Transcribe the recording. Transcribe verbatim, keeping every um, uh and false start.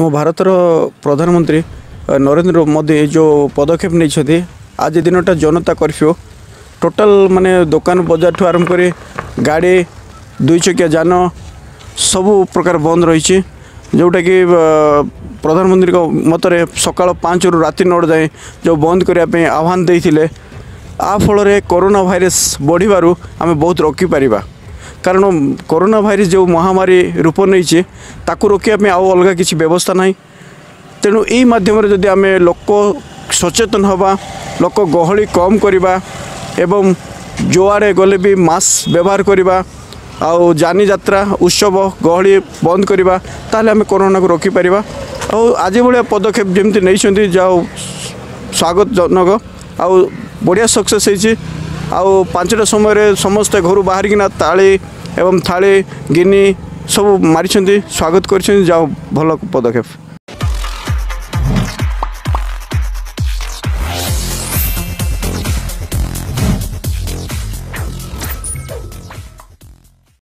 आम भारतर प्रधानमंत्री नरेंद्र मोदी जो पदक्षेप नहीं आज दिनटा जनता कर्फ्यू टोटाल माने दुकान बजार ठू आरंभ कर गाड़ी दुई चकिया जान सबू प्रकार बंद रही जोटा कि प्रधानमंत्री मतरे सकाल पाँच रु राति नौ जाए जो बंद करने आह्वान देते आ फल कोरोना भाइरस बढ़िबारु आमे बहुत रोकी पारिबा कारण कोरोना भाइरस जो महामारी रूप नहीं ताकू रोकने आउ अलग किसी व्यवस्था नहीं तेणु यही माध्यम जदि आम लोक सचेतन हवा लोक गहली कम करवा एवं जोआड़े गले भी मास्क व्यवहार करवा आउ जानी यात्रा उत्सव गहली बंद करवा ताले आम कोरोना को रोकी पारिबा आउ आज भाया पदक्षेप जमती नहीं जाओ स्वागत जनक आउ बढ़िया सक्सेस होती आउ पांचटा समय समस्ते घर बाहर किना ताली एवं थाली गिनी सब मारी स्वागत कर जाओ भल पदक्षेप।